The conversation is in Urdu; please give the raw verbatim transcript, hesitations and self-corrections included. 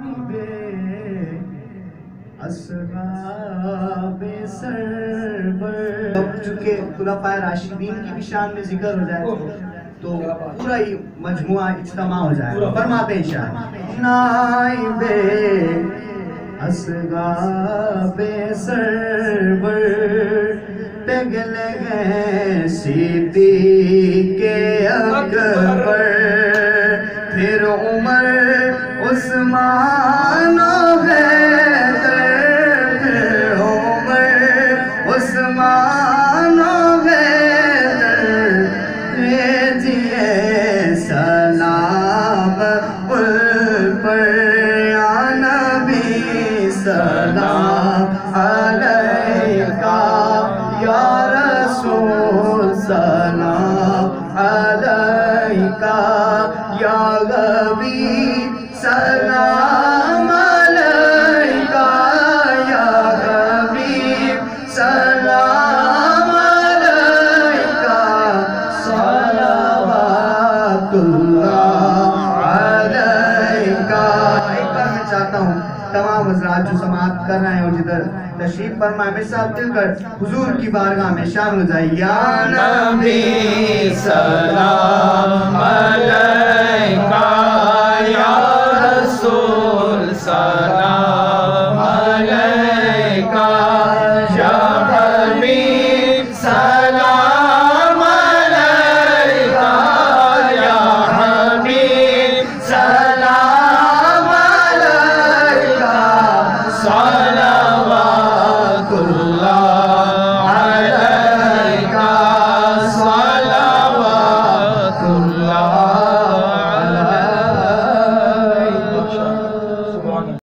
اصحاب سرور اب چونکہ خلفائے راشدین کی بھی شان میں ذکر ہو جائے تو پورا ہی مجموعہ اجتماع ہو جائے گا. فرماتے ہیں شاہ نائب اصحاب سرور پگل گئے صدیق اکبر پھر عمر عثمان و حیدر پھر عمر عثمان و حیدر بھیجئے سلام ان پر یا نبی سلام علیکہ یا رسول سلام علیکہ یا حبیب سلام علیکہ یا حبیب سلام علیکہ صلوات اللہ علیکہ. ایک بار میں چاہتا ہوں تمام حضرات جو سماعت کر رہے ہیں اور جدھر تشریف فرمائے میرے ساتھ دل کر حضور کی بارگاہ میں شامل ہو جائے. یا نبی سلام علیکہ یا رسول سلام